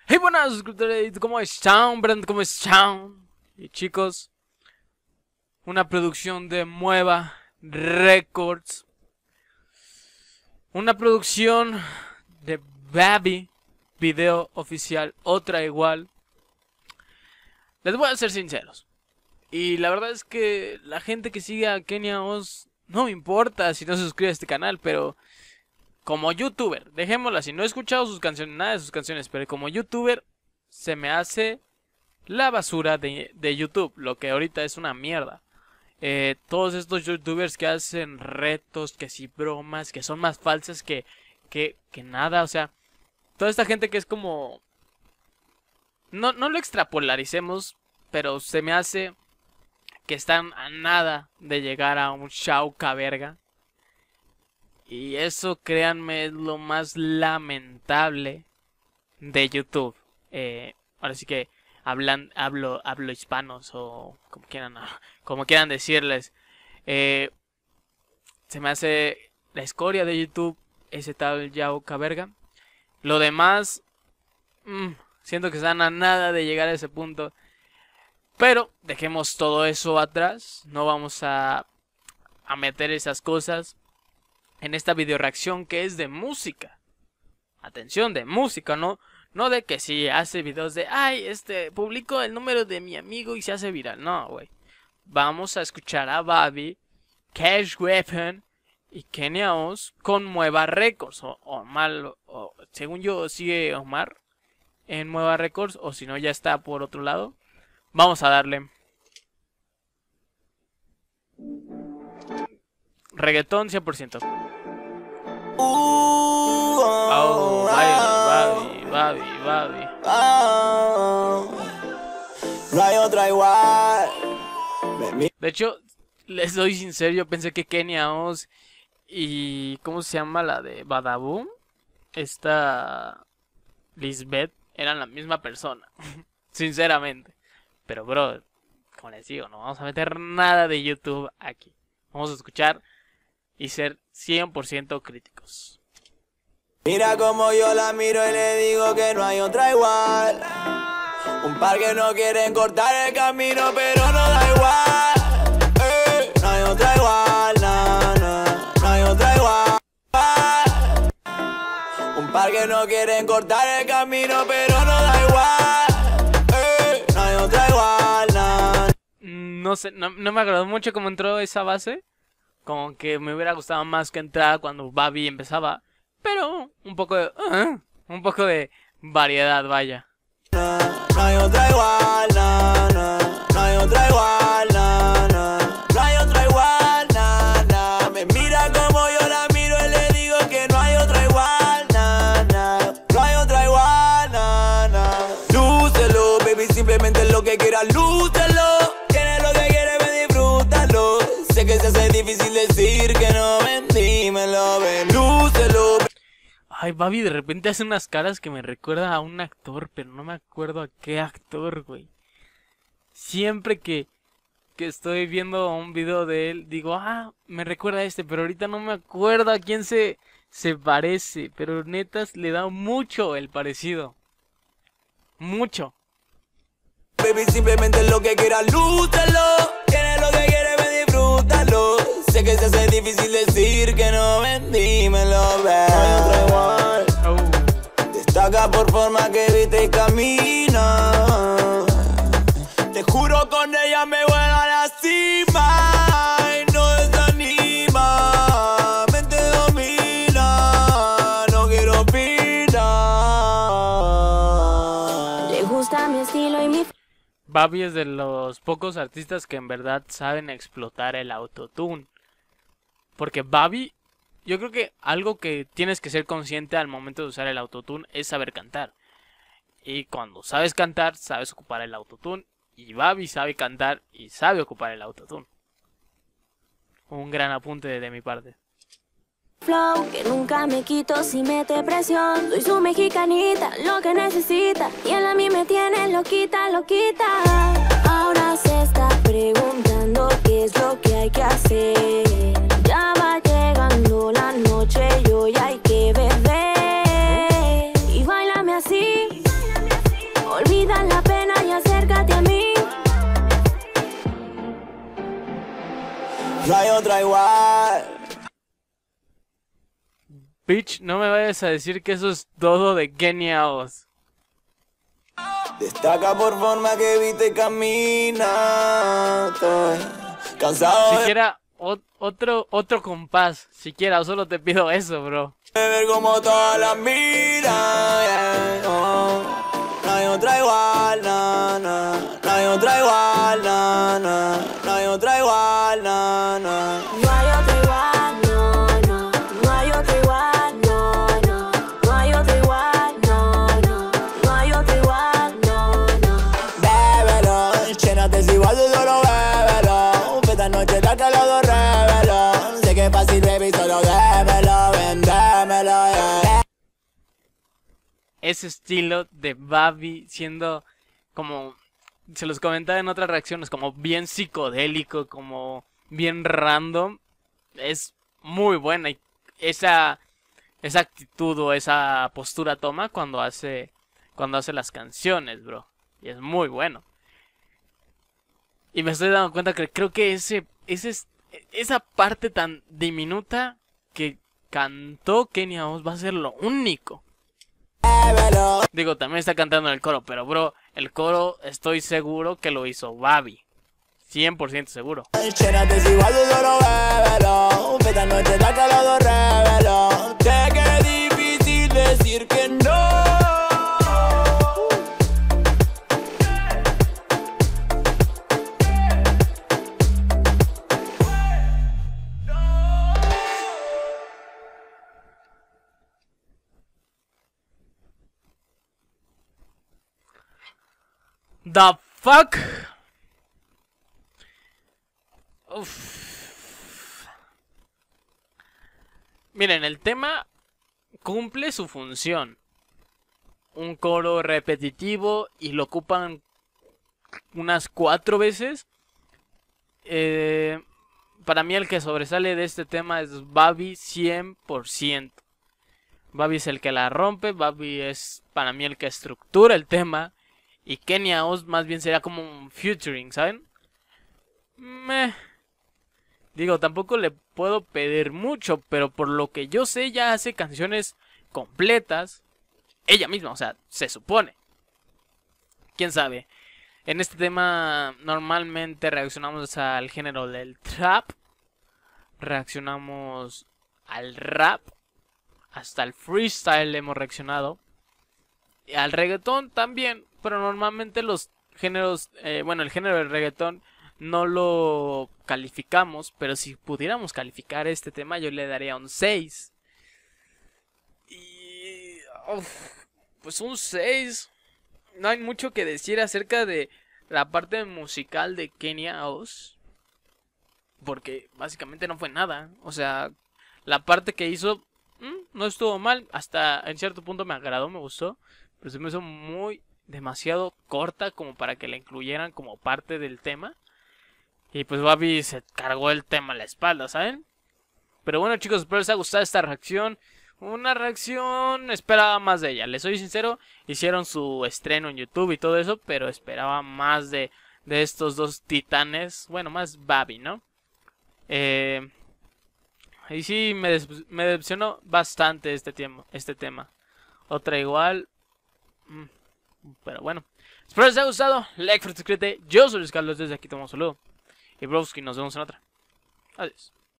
Hey, buenas suscriptores, ¿cómo están? Brand, ¿cómo están? Y chicos, una producción de Mueva Records, una producción de Baby, video oficial, otra igual. Les voy a ser sinceros, y la verdad es que la gente que sigue a Kenia Oz no me importa si no se suscribe a este canal, pero como youtuber, dejémoslo así, no he escuchado sus canciones, nada de sus canciones, pero como youtuber se me hace la basura de YouTube, lo que ahorita es una mierda. Todos estos youtubers que hacen retos, que si bromas, que son más falsas que nada, o sea, toda esta gente que es como... No lo extrapolaricemos, pero se me hace que están a nada de llegar a un chauca verga. Y eso, créanme, es lo más lamentable de YouTube. Ahora sí que hablo hispanos o como quieran decirles. Se me hace la escoria de YouTube ese tal Yao Caberga. Lo demás, siento que están a nada de llegar a ese punto. Pero dejemos todo eso atrás. No vamos a meter esas cosas en esta video reacción que es de música. Atención, de música, no de que si hace videos de ay, publico el número de mi amigo y se hace viral. No, güey. Vamos a escuchar a Baby, Cash Weapon y Kenia Oz con Mueva Records. Según yo sigue Omar en Mueva Records, o si no ya está por otro lado. Vamos a darle. Reggaetón 100%. Oh, Baby. No hay otra igual. De hecho, les doy sincero, yo pensé que Kenia Oz y... ¿cómo se llama la de Badaboom? Esta... Lisbeth eran la misma persona. Sinceramente. Pero bro, como les digo, no vamos a meter nada de YouTube aquí. Vamos a escuchar y ser 100% críticos. Mira como yo la miro y le digo que no hay otra igual. Un par que no quieren cortar el camino, pero no da igual. No hay otra igual, no hay otra igual. Un par que no quieren cortar el camino, pero no da igual. No hay otra igual, No sé, no me agradó mucho cómo entró esa base. Como que me hubiera gustado más que entrar cuando Baby empezaba. Pero un poco de variedad, vaya. No hay otra igual, no hay otra igual, no hay otra igual, Me mira como yo la miro y le digo que no hay otra igual, no hay otra igual, Lúcelo, baby, simplemente es lo que quieras, lúcelo. Tienes lo que quieres, ven, disfrútalo. Sé que se hace difícil decir que no, ven, dímelo, ven, lúcelo. Ay, Baby de repente hace unas caras que me recuerda a un actor, pero no me acuerdo a qué actor, güey. Siempre que estoy viendo un video de él, digo, me recuerda a este, pero ahorita no me acuerdo a quién se parece. Pero netas, le da mucho el parecido. Mucho. Baby, simplemente es lo que quieras, lúcelo. Tienes lo que quieres, ven, disfrútalo. Sé que se hace difícil decir que no, ven, dímelo, ven. No hay otra igual. Destaca por forma que viste y camina. Te juro con ella me voy a la cima. Y no desanima. Mente domina. No quiero opinar. Le gusta mi estilo y mi... Baby es de los pocos artistas que en verdad saben explotar el autotune. Porque Baby, yo creo que algo que tienes que ser consciente al momento de usar el autotune es saber cantar. Y cuando sabes cantar, sabes ocupar el autotune. Y Baby sabe cantar y sabe ocupar el autotune. Un gran apunte de mi parte. flow que nunca me quito si mete presión. Soy su mexicanita, lo que necesita. Y él a mí me tiene loquita, loquita. Ahora se está preguntando qué es lo que hay que hacer. Ya va llegando la noche y hoy hay que beber. Y bailame así. No hay otra igual. Bitch, no me vayas a decir que eso es todo de Kenia Oz. Destaca por forma que viste y camina. Estoy cansado Siquiera otro compás. Siquiera, solo te pido eso, bro. de ver como todas las miran. Yeah, oh. No hay otra igual, no, no. No hay otra igual, no, no. No hay otra igual, no, no. No hay otro igual, no, no. No hay otro igual, no, no. No hay otro igual, no, no. No hay otro igual, no, no. Bébelo, llénate si vas tú solo bébelo. Esta noche está que los dos revelo. Sé que es fácil, baby, solo démelo, ven, démelo, yeah. Ese estilo de Babi siendo como... Se los comentaba en otras reacciones, como bien psicodélico, como bien random. Es muy buena. Y esa actitud o esa postura toma cuando hace las canciones, bro. Y es muy bueno. Y me estoy dando cuenta que creo que esa parte tan diminuta que cantó Kenia Oz va a ser lo único. Digo, también está cantando en el coro, pero bro, el coro estoy seguro que lo hizo Babi. 100% seguro. Llénate si vas tú solo bébelo. Esta noche está que los dos revelo. Sé que es difícil decir que no. The fuck. Uf. Miren, el tema cumple su función. Un coro repetitivo y lo ocupan unas 4 veces. Para mí el que sobresale de este tema es Babi 100%. Babi es el que la rompe, Babi es para mí el que estructura el tema. Y Kenia Oz más bien sería como un featuring, ¿saben? Digo, tampoco le puedo pedir mucho, pero por lo que yo sé, ya hace canciones completas. Ella misma, o sea, se supone. ¿Quién sabe? En este tema normalmente reaccionamos al género del trap. Reaccionamos al rap. Hasta el freestyle hemos reaccionado. Y al reggaetón también. Pero normalmente los géneros, el género del reggaetón no lo calificamos. Pero si pudiéramos calificar este tema, yo le daría un 6. Y... pues un 6. No hay mucho que decir acerca de la parte musical de Kenia Oz. Porque básicamente no fue nada. O sea, la parte que hizo no estuvo mal. Hasta en cierto punto me agradó, me gustó. Pero se me hizo demasiado corta como para que la incluyeran como parte del tema. Y pues Babi se cargó el tema a la espalda, ¿saben? Pero bueno, chicos, espero les haya gustado esta reacción. Una reacción, esperaba más de ella. Les soy sincero, hicieron su estreno en YouTube y todo eso, pero esperaba más de estos dos titanes. Bueno, más Babi, ¿no? Y sí, me decepcionó bastante este tema. Otra igual. Pero bueno, espero les haya gustado. Like, suscríbete. Yo soy Luis Carlos, desde aquí tomo un saludo. Y broski, nos vemos en otra. Adiós.